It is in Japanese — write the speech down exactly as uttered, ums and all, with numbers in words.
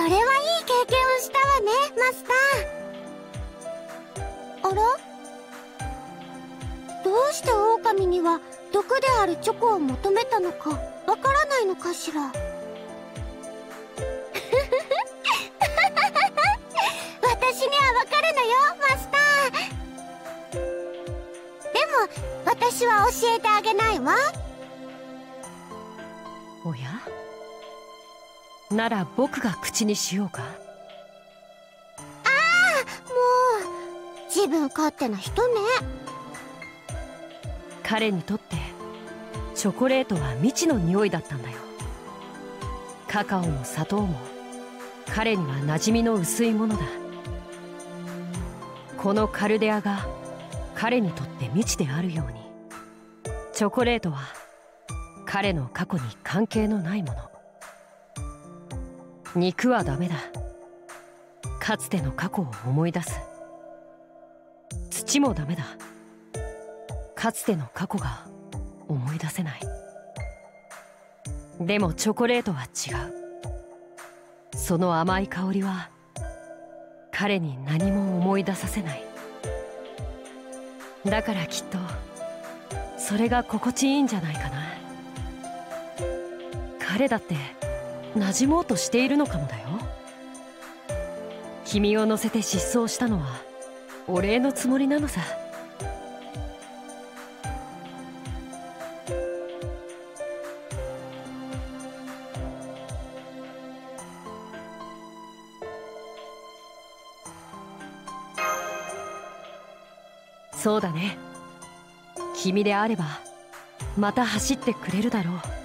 れはいい経験をしたわね、マスター。あら？どうして狼には毒であるチョコを求めたのかわからないのかしら。私にはわかるのよ、マスター。でも私は教えてあげないわ。 おや？なら僕が口にしようか。ああ、もう自分勝手な人ね。 彼にとってチョコレートは未知の匂いだったんだよ。カカオも砂糖も彼には馴染みの薄いものだ。このカルデアが彼にとって未知であるように、チョコレートは彼の過去に関係のないもの。肉はダメだ。かつての過去を思い出す。土もダメだ。かつての過去が思い出せない。でもチョコレートは違う。その甘い香りは彼に何も思い出させない。だからきっとそれが心地いいんじゃないかな。彼だって馴染もうとしているのかもだよ。君を乗せて失踪したのはお礼のつもりなのさ。そうだね。君であればまた走ってくれるだろう。